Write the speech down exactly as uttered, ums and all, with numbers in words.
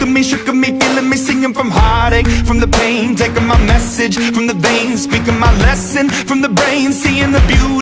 of me, shook of me, feeling me, singing from heartache, from the pain, taking my message from the veins, speaking my lesson from the brain, seeing the beauty